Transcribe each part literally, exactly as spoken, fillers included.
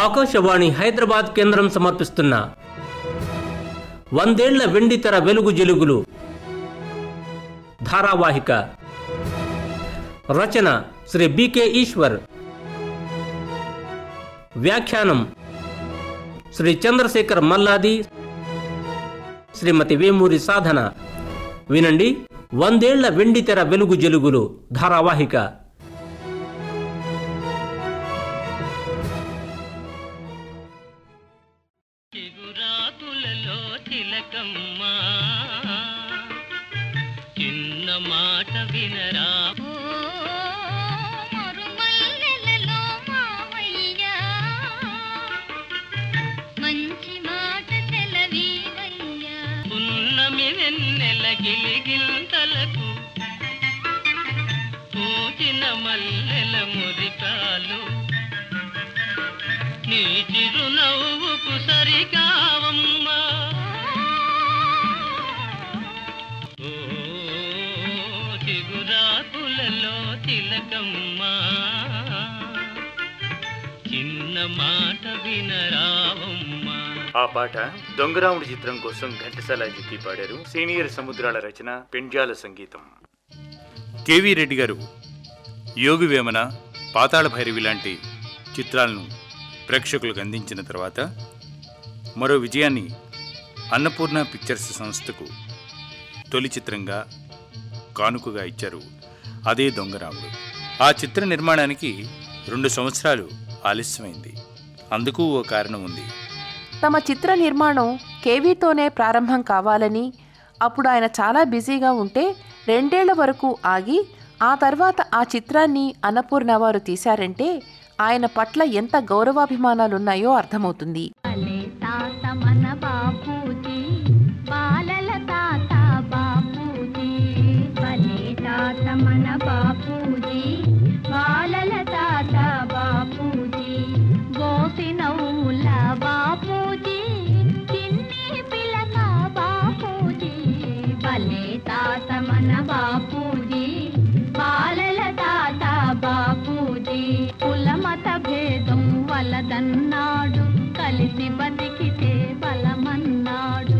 ఆకాశవాణి హైదరాబాద్ కేంద్రం సమర్పిస్తున్న వందేళ్ల వెండితెర వెలుగు జెలుగులు ధారావాహిక. రచన శ్రీ బికే ఈశ్వర్. వ్యాఖ్యానం శ్రీ చంద్రశేఖర్ మల్లాది, శ్రీమతి వేమూరి సాధన. వినండి వందేళ్ల వెండితెర వెలుగు జెలుగులు ధారావాహిక. చిన్న మాట వినరా మరుమల్లెలలో మావయ్యా, మంచి మాట తెలవీవయ్యా. పున్నమి వెన్నెల గిలిగిల్తలకు పూచిన మల్లెల మురికాలు నీ చిరునవ్వుకు సరికావమ్మా. చిగురాకులలో తిలకమ్మా, చిన్న మాట వినరావమ్మా. ఆ పాట దొంగరాముడి చిత్రం కోసం ఘంటసాల జిక్కి పాడారు. సీనియర్ సముద్రాల రచన, పెండ్యాల సంగీతం. కేవీ రెడ్డి గారు యోగి వేమన, పాతాళ భైరవి లాంటి చిత్రాలను ప్రేక్షకులకు అందించిన తర్వాత మరో విజయాన్ని అన్నపూర్ణ పిక్చర్స్ సంస్థకు తొలి చిత్రంగా కానుకగా ఇచ్చారు. అదే దొంగరాముడు. ఆ చిత్ర నిర్మాణానికి రెండు సంవత్సరాలు ఆలస్యమైంది. అందుకు ఓ కారణం ఉంది. తమ చిత్ర నిర్మాణం కేవీతోనే ప్రారంభం కావాలని, అప్పుడు ఆయన చాలా బిజీగా ఉంటే రెండేళ్ల వరకు ఆగి ఆ తర్వాత ఆ చిత్రాన్ని అన్నపూర్ణ వారు తీశారంటే ఆయన పట్ల ఎంత గౌరవాభిమానాలున్నాయో అర్థమవుతుంది. మన బాపూజీ బాలల తాత బాపూజీ, గోసినౌల బాపూజీ, చిన్ని పిలక బాపూజీ, భలే తాత మన బాపూజీ బాలల తాత బాపూజీ. కులమత భేదం వలదన్నాడు, కలిసి బతికితే బలమన్నాడు.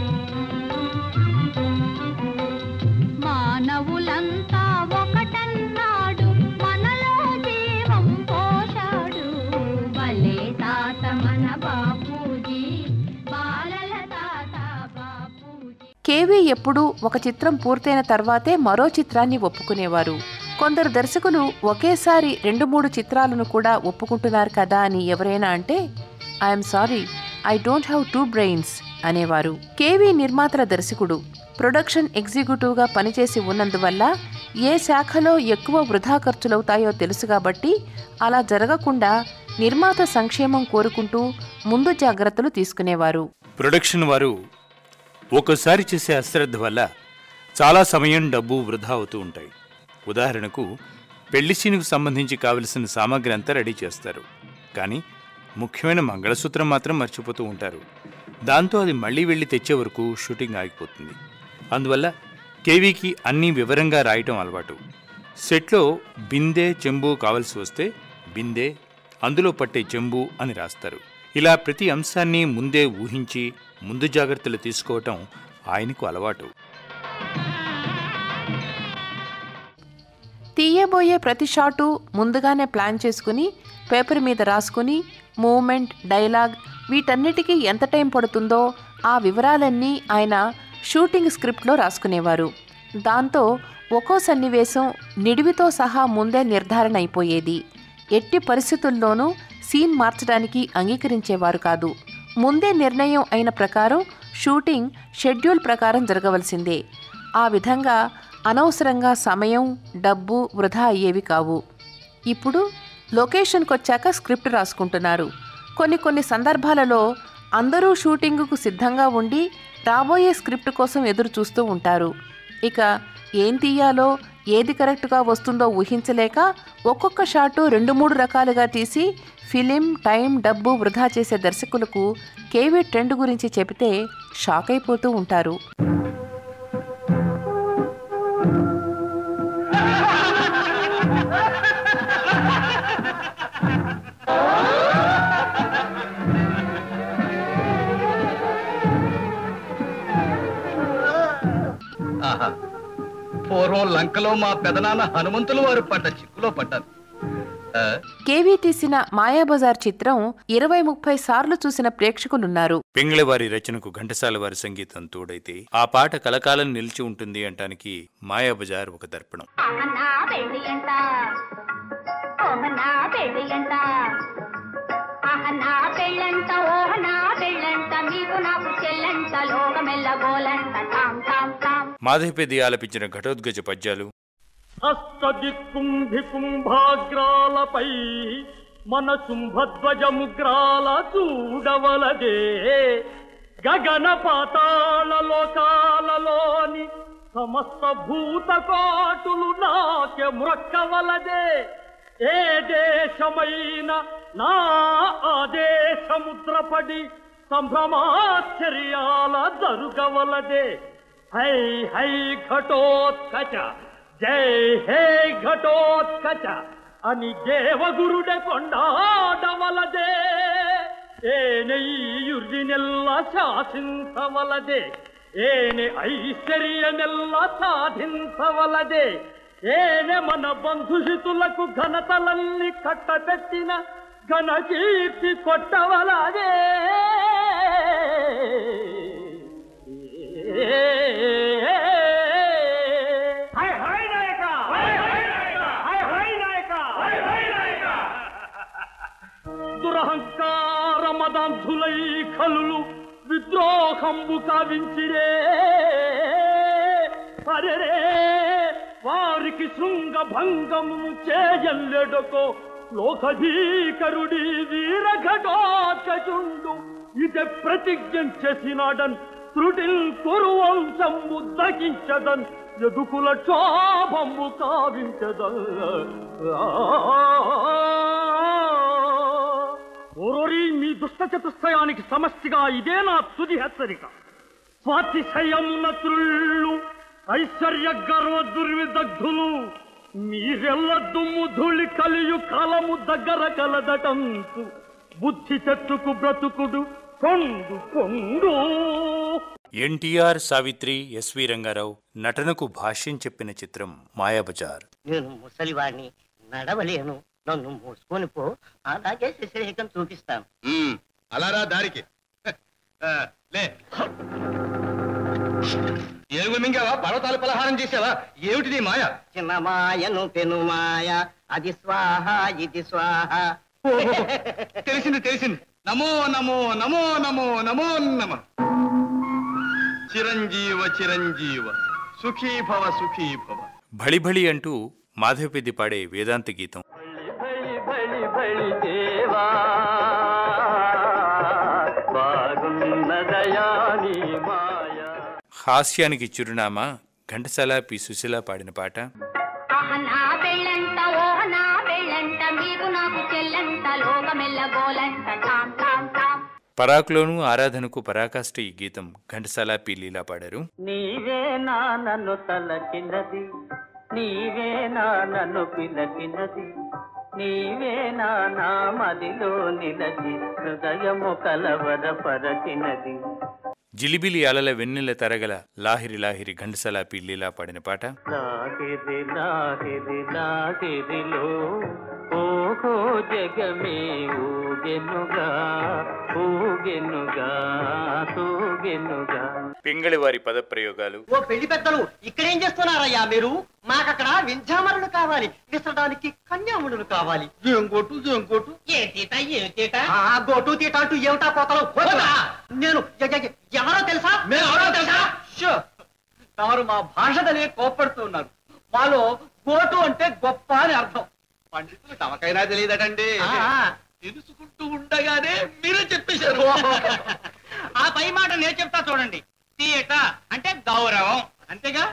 మానవులంతా ఒకటన్నాడు, మనలో జీవం పోశాడు. భలే తాత మన బాపూజీ బాలల తాత బాపూజీ. కేవీ ఎప్పుడూ ఒక చిత్రం పూర్తయిన తర్వాతే మరో చిత్రాన్ని ఒప్పుకునేవారు. కొందరు దర్శకులు ఒకేసారి రెండు మూడు చిత్రాలను కూడా ఒప్పుకుంటున్నారు కదా అని ఎవరైనా అంటే I'm sorry, I don't have two brains అనేవారు. కేవీ నిర్మాతల దర్శకుడు, ప్రొడక్షన్ ఎగ్జిక్యూటివ్గా పనిచేసి ఉన్నందువల్ల ఏ శాఖలో ఎక్కువ వృధా ఖర్చులవుతాయో తెలుసు కాబట్టి అలా జరగకుండా నిర్మాత సంక్షేమం కోరుకుంటూ ముందు జాగ్రత్తలు తీసుకునేవారు. ప్రొడక్షన్ వారు ఒకసారి చేసే అశ్రద్ధ వల్ల చాలా సమయం, డబ్బు వృధా అవుతూ ఉంటాయి. ఉదాహరణకు పెళ్లి సీనుకు సంబంధించి కావలసిన సామాగ్రి అంతా రెడీ చేస్తారు, కానీ ముఖ్యమైన మంగళసూత్రం మాత్రం మర్చిపోతూ ఉంటారు. దాంతో అది మళ్లీ వెళ్లి తెచ్చే వరకు షూటింగ్ ఆగిపోతుంది. అందువల్ల కేవీకి అన్నీ వివరంగా రాయటం అలవాటు. సెట్లో బిందె, చెంబు కావలసి వస్తే బిందె, అందులో పట్టే చెంబు అని రాస్తారు. ఇలా ప్రతి అంశాన్ని ముందే ఊహించి ముందు జాగ్రత్తలు తీసుకోవటం ఆయనకు అలవాటు. తీయబోయే ప్రతి షాటు ముందుగానే ప్లాన్ చేసుకుని పేపర్ మీద రాసుకుని మూమెంట్, డైలాగ్ వీటన్నిటికీ ఎంత టైం పడుతుందో ఆ వివరాలన్నీ ఆయన షూటింగ్ స్క్రిప్ట్లో రాసుకునేవారు. దాంతో ఒక్కో సన్నివేశం నిడివితో సహా ముందే నిర్ధారణ అయిపోయేది. ఎట్టి పరిస్థితుల్లోనూ సీన్ మార్చడానికి అంగీకరించేవారు కాదు. ముందే నిర్ణయం అయిన ప్రకారం షూటింగ్ షెడ్యూల్ ప్రకారం జరగవలసిందే. ఆ విధంగా అనవసరంగా సమయం, డబ్బు వృధా అయ్యేవి కావు. ఇప్పుడు లొకేషన్కి వచ్చాక స్క్రిప్ట్ రాసుకుంటున్నారు. కొన్ని కొన్ని సందర్భాలలో అందరూ షూటింగుకు సిద్ధంగా ఉండి రాబోయే స్క్రిప్ట్ కోసం ఎదురు చూస్తూ ఉంటారు. ఇక ఏం తీయాలో, ఏది కరెక్ట్గా వస్తుందో ఊహించలేక ఒక్కొక్క షాటు రెండు మూడు రకాలుగా తీసి ఫిలిం, టైం, డబ్బు వృధా చేసే దర్శకులకు కేవీ ట్రెండ్ గురించి చెబితే షాక్ అయిపోతూ ఉంటారు. పూర్వం లంకలో మా పెదనాన్న హనుమంతులు వారు పడ్డ చిక్కులో పడ్డారు. కేవీ తీసిన మాయాబజార్ చిత్రం ఇరవై ముప్పై సార్లు చూసిన ప్రేక్షకులున్నారు. పింగళవారి రచనకు ఘంటసాల వారి సంగీతం తోడైతే ఆ పాట కలకాలం నిలిచి ఉంటుంది అంటానికి మాయాబజార్ ఒక దర్పణం. మాధవపెద్ది ఆలపించిన ఘటోద్గజ పద్యాలు హస్తదిక్కుంభి కుంభాగ్రాలపై మన శుంభధ్వజముగ్రాల చూడవలదే, గగన పాతాళ లోకాలలోని సమస్త భూతకోటులు నాకే మ్రొక్కవలదే, ఏ దేశమైన నా ఆదేశముద్రపడి సంభ్రమాశ్చర్యాల జరుగవలదే. హై హై ఘటోత్కచ జై హే ఘటోత్కచ అని దేవగురుడే కొండాడవలదే, ఏనెయ్యుర్దినెల్ల శాసించవలదే, ఏనే ఐశ్వర్యనెల్ల సాధించవలదే, ఏనే మన బంధుహితులకు ఘనతలల్ని కట్టబెట్టిన ఘనకీర్తి కొట్టవలదే. దురహంకార మదాంధులై ఖలులు విద్రోహంబు కావించిరే, అరెరే వారికి శృంగ భంగము చేయల్లెడకో లోకధీకరుడి వీరఘటోత్కచుండు, ఇదే ప్రతిజ్ఞ చేసినాడన్ త్రుటిల్ కురువంశంబు దగించదన్, ఎదుకుల క్షోభంబు కావించదన్. ఓరోరి మీ దుష్ట చతుష్టయానికి సమష్టిగా ఇదే నా తుది హెచ్చరిక. స్వాతిశయమున త్రుళ్ళు ఐశ్వర్య గర్వ దుర్విదగ్ధులు, మీరెల్ల దుమ్ము ధూళి కలియు కాలము దగ్గర కలదటంతు, బుద్ధి చెట్టుకు బ్రతుకుడు కొండు కొండు. ఎన్టీఆర్, సావిత్రి, ఎస్వి రంగారావు నటనకు భాష్యం చెప్పిన చిత్రం మాయాబజార్. నేను ముసలివాణ్ణి, నడవలేను, నన్ను మోసుకొని పో, అలాగే శశిరేఖం చూపిస్తాను. అలారా దారికి లే. ఏనుగు మింగావా, పర్వతాలు పలహారం చేసావా, ఏమిటిది మాయ? చిన్న మాయను పెను మాయ, అది స్వాహ ఇది స్వాహ. తెలిసింది తెలిసింది. నమో నమో నమో నమో నమో నమ. చిరంజీవ చిరంజీవ సుఖీ భవ సుఖీ భవ. భళిభళి అంటూ మాధవపెద్ది పాడే వేదాంత గీతం. హాస్యానికి చిరునామా ఘంటసాల పి సుశీల పాడిన పాట. పరాకులోను ఆరాధనకు పరాకాష్ట ఈ గీతం ఘంటసాల పి లీలా పాడారు. నీవే నా నన్ను తలకినది, నీవే నా నన్ను పిలకినది, నీవే నా నా మదిలో నిలది, హృదయము కలవర పరచినది. జిలిబిలి అలల వెన్నెల తరగల లాహిరి లాహిరి ఘంటసాల పి లీలా పాడిన పాట. లాహిరి లాహిరి లాహిరిలో ఓహో జగమే ఊగెనుగా ఊగెనుగా తూగెనుగా. పింగళివారి పదప్రయోగాలు. ఓ పెళ్లి పెద్దలు ఇక్కడేం చేస్తున్నారయ్యా మీరు? మాకక్కడ వింధ్యామరులు కావాలి, విసరడానికి కన్యాములు కావాలి. ఏం కొట్టు ఏం కొట్టు, ఏ తీట ఏ తీట, గోటు తీట అంటూ ఏమిటా పోతలు? నేను ఎవరో తెలుసా? ఎవరో తెలుసా? తమరు మా భాషదనే కోప్పడుతున్నారు. మాలో గోటు అంటే గొప్ప అని అర్థం. పండితులు తమకైనా తెలియదటండి. తెలుసుకుంటూ ఉండగానే మీరే చెప్పేశారు. ఆ పై మాట నేను చెప్తా చూడండి. తీయట అంటే గౌరవం, అంతేగా?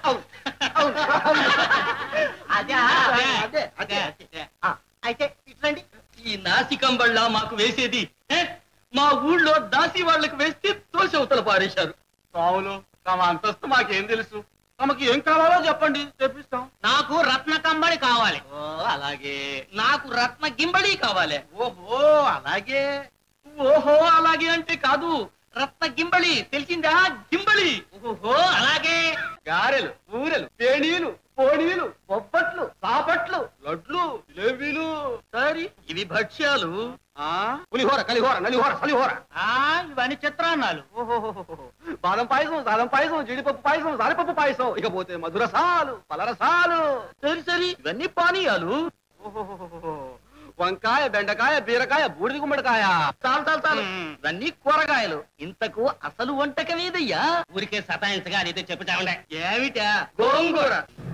అదే అదే అదే. అయితే ఇట్లండి, ఈ నాసికంబళ్ళ మాకు వేసేది మా ఊళ్ళో దాసి వాళ్ళకి వేస్తే తోసి అవతల పారేశారు. రావులు తమ అంతస్తు మాకేం తెలుసు, తమకి ఏం కావాలో చెప్పండి, తెప్పిస్తాం. నాకు రత్న కంబళి కావాలి. ఓ అలాగే. నాకు రత్న గింబళి కావాలి. ఓహో అలాగే. ఓహో అలాగే అంటే కాదు, రత్న గింబళి తెలిసిందా? గింబళి. ఓహో అలాగే. గారెలు, ఊరెలు, తేనీలు, పోనీలు, బొబ్బట్లు, సాపట్లు, లడ్లు, జిలేబీలు. సరి ఇవి భక్ష్యాలు. ఆ పులిహోర, కలిహోర, నలిహోర, సలిహోర. ఆ ఇవన్నీ చిత్రాన్నాలు. ఓహో, బాదం పాయసం, సాదం పాయసం, జీడిపప్పు పాయసం, సాలిపప్పు పాయసం, ఇకపోతే మధురసాలు, పలరసాలు. సరి సరి ఇవన్నీ పానీయాలు. ఓహో, వంకాయ, బెండకాయ, బీరకాయ, బూడిద గుమ్మడికాయ. చాలు చాలు చాలు, ఇవన్నీ కూరగాయలు. ఇంతకు అసలు వంటకమేదయ్యా? ఊరికే సతాయించగా అదైతే చెప్పుతా ఉండే. ఏమిటా? గోంగూర.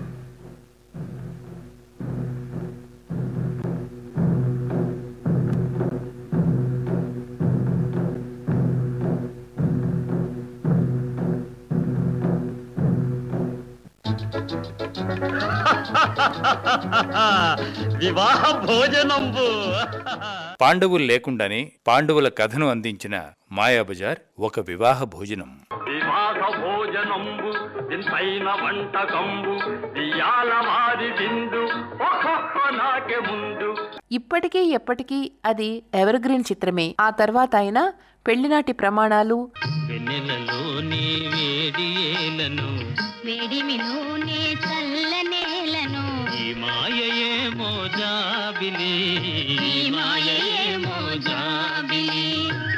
వివాహ భోజనంబు. పాండవులు లేకుండానే పాండవుల కథను అందించిన మాయాబజార్ ఒక వివాహ భోజనం. వివాహ భోజనంబు వింతైన వంటకంబు ఇయాల వారి విందు నాకే ముందు. ఇప్పటికీ ఎప్పటికీ అది ఎవర్ గ్రీన్ చిత్రమే. ఆ తర్వాత ఆయన పెళ్లినాటి ప్రమాణాలు, వెన్నెలలోని వేడియేలను, వేడిమిలోనే చల్లనేలను, ఈ మాయయే మోజాబిలి, ఈ మాయయే మోజాబిలి.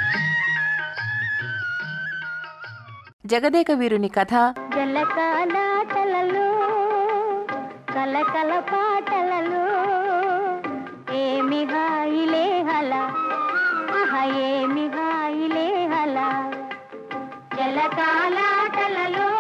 జగదేక వీరుని కథ, జలకాలాటలలో కలకల పాటలలో ఏమి హాయిలే హల, ఆహ ఏమి హాయిలే హల. జలకాలాటలలో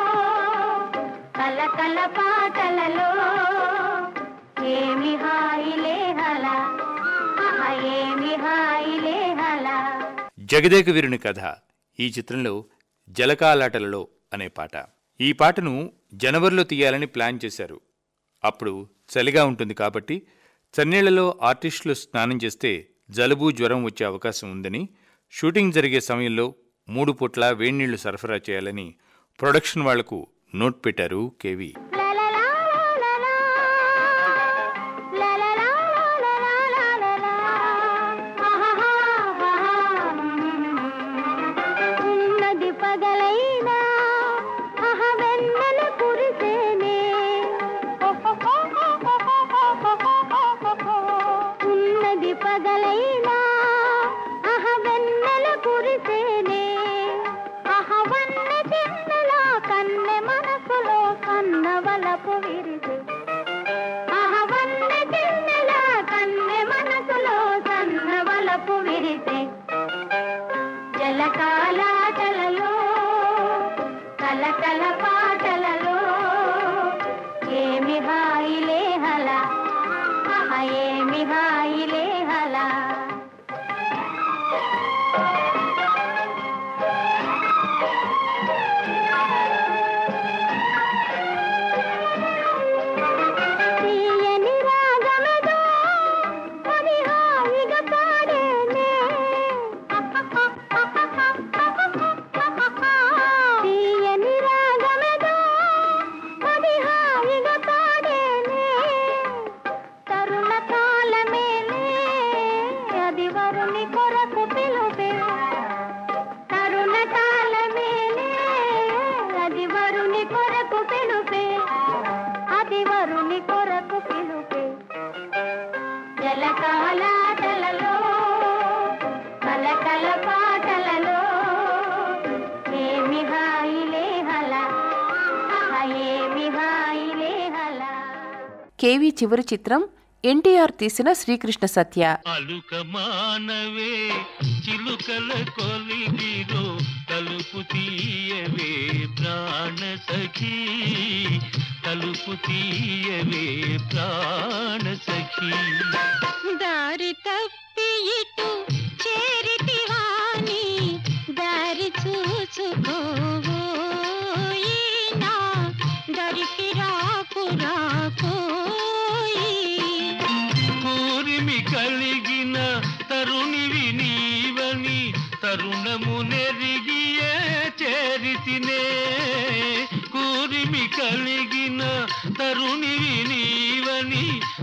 కలకల పాటలలో ఏమి హాయిలే హల, ఆహ ఏమి హాయిలే హల. జగదేక వీరుని కథ ఈ చిత్రంలో జలకాలాటలలో అనే పాట. ఈ పాటను జనవరిలో తీయాలని ప్లాన్ చేశారు. అప్పుడు చలిగా ఉంటుంది కాబట్టి చన్నీళ్లలో ఆర్టిస్టులు స్నానం చేస్తే జలుబు, జ్వరం వచ్చే అవకాశం ఉందని షూటింగ్ జరిగే సమయంలో మూడు పూట్ల వేడినీళ్లు సరఫరా చేయాలని ప్రొడక్షన్ వాళ్లకు నోట్ పెట్టారు కేవీ. జలకాలాటలలో కలకల పాటలలో ఏమి హాయిలే హల, ఆహ ఏమి హాయిలే హల. తీయని రాగమేదో అది హాయిగా పాడేనే, తీయని రాగమేదో అది హాయిగా పాడేనే. తరుణ కాలమేలే అది వరుని కొరకు పిలుపే, తరుణ కాలమేలే అది వరుని కొరకు పిలుపే, అది వరుని కొరకు పిలుపే. జలకాలాటలలో కలకల పాటలలో ఏమి హాయిలే హల, ఆహ ఏమి హాయిలే హల. కేవీ చివరి చిత్రం ఎన్టీఆర్ తీసిన శ్రీకృష్ణ సత్య. అలుక మానవే చిలుకల కొలిగిరో, తలుపు తీయవే ప్రాణ సఖీ, తలుపు తీయవే ప్రాణ సఖీ. దారి తప్పి ఇటు చేరితి వాణి, దారి చూసుకోవోయి నా దరికి రాకు రాకోయి. కూరిమి కలిగిన తరుణివి నీవని తరుణము నెరిగియే చేరితినే, కూరిమి కలిగిన తరుణివి నీవని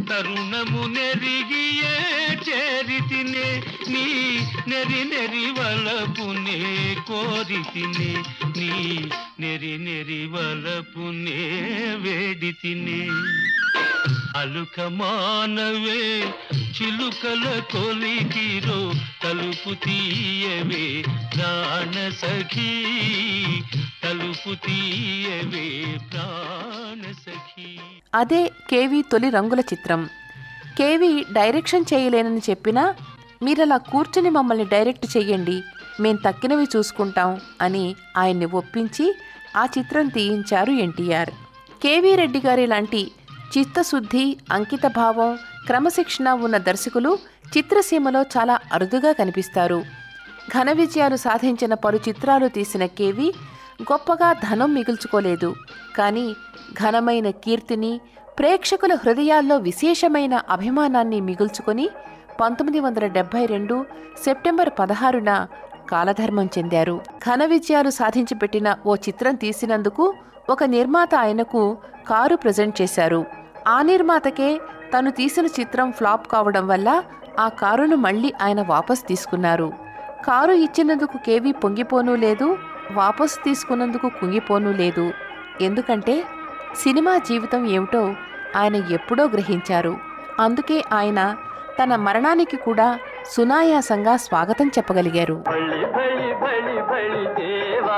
తరుణము నెరిగియే చేరితినే నీ నెరి నెరి వలపునే కోరితినే నీ నెరి నెరి వలపునే వేడితినే అలుక మానవే చిలుకల కొలికిరో తలుపు తీయవే ప్రాణ సఖీ తలుపు తీయవే ప్రాణ సఖీ. అదే కేవీ తొలి రంగుల చిత్రం. కేవీ డైరెక్షన్ చేయలేనని చెప్పినా మీరలా కూర్చుని మమ్మల్ని డైరెక్ట్ చెయ్యండి, మేం తక్కినవి చూసుకుంటాం అని ఆయన్ని ఒప్పించి ఆ చిత్రం తీయించారు ఎన్టీఆర్. కేవీ రెడ్డి గారి లాంటి చిత్తశుద్ధి, అంకితభావం, క్రమశిక్షణ ఉన్న దర్శకులు చిత్రసీమలో చాలా అరుదుగా కనిపిస్తారు. ఘన విజయాలు సాధించిన పలు చిత్రాలు తీసిన కేవీ గొప్పగా ధనం మిగుల్చుకోలేదు. కానీ ఘనమైన కీర్తిని, ప్రేక్షకుల హృదయాల్లో విశేషమైన అభిమానాన్ని మిగుల్చుకొని పంతొమ్మిది వందల డెబ్బై రెండు సెప్టెంబర్ పదహారున కాలధర్మం చెందారు. ఘన విజయాలు సాధించి పెట్టిన ఓ చిత్రం తీసినందుకు ఒక నిర్మాత ఆయనకు కారు ప్రజెంట్ చేశారు. ఆ నిర్మాతకే తను తీసిన చిత్రం ఫ్లాప్ కావడం వల్ల ఆ కారును మళ్ళీ ఆయన వాపస్ తీసుకున్నారు. కారు ఇచ్చినందుకు కేవీ పొంగిపోనూ లేదు, వాపసు తీసుకున్నందుకు కుంగిపోనూ లేదు. ఎందుకంటే సినిమా జీవితం ఏమిటో ఆయన ఎప్పుడో గ్రహించారు. అందుకే ఆయన తన మరణానికి కూడా సునాయాసంగా స్వాగతం చెప్పగలిగారు. బళి బళి బళి బళి దేవా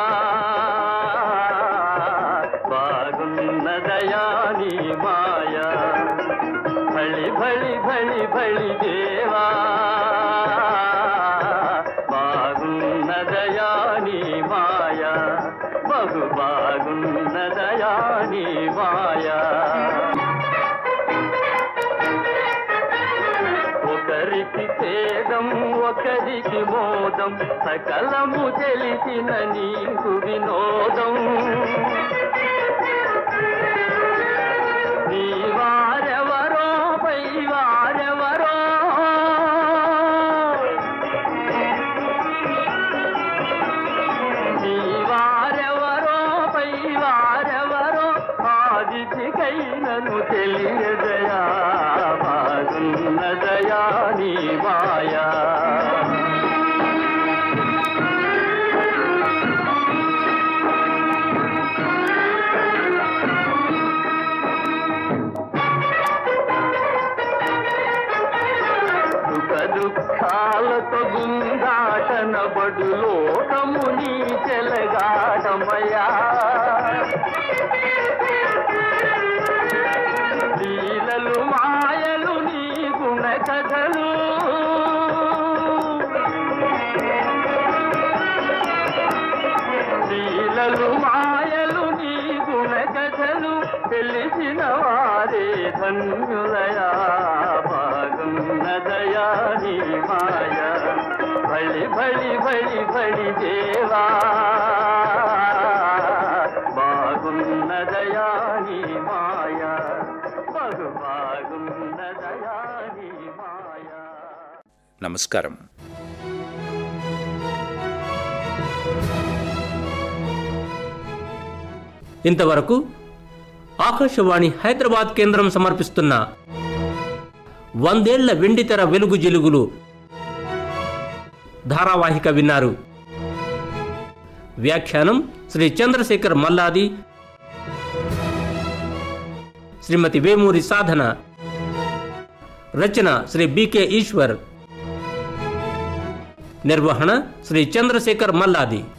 బాగున్నదయా నీ మాయా, బళి బళి బళి బళి దేవా బాగున్నదయా నీ మాయా, బహు బాగున్నదయా నీ మాయా. ఒకరికి తేదం ఒకరికి మోదం సకలము తెలిసిన నీకు వినోదం. నీ వారెవరో పై వారెవరో నీ వారెవరో పై వారెవరో ఆదితికైనను తెలియదయా బాగున్నదయా నీ మాయా. దుఃఖాలతో గుందాటన బడు లోకము నీ చెలగాటమయా. లీలలు మాయలు నీ గుణ కథలు, లీలలు మాయలు నీ గుణ కథలు తెలిసిన వారే ధన్యులయా బాగున్నదయా నీ మాయా. బళి బళి బళి బళి దేవా బాగున్నదయా నీ మాయా, బహు బాగున్నదయా నీ మాయా. నమస్కారం. ఇంతవరకు ఆకాశవాణి హైదరాబాద్ కేంద్రం సమర్పిస్తున్న వందేళ్ల వెండితెర వెలుగు జిలుగులు ధారావాహిక విన్నారు. వ్యాఖ్యానం శ్రీ చంద్రశేఖర్ మల్లాది, శ్రీమతి వేమూరి సాధన, రచన శ్రీ బికే ఈశ్వర్, నిర్వహణ శ్రీ చంద్రశేఖర్ మల్లాది.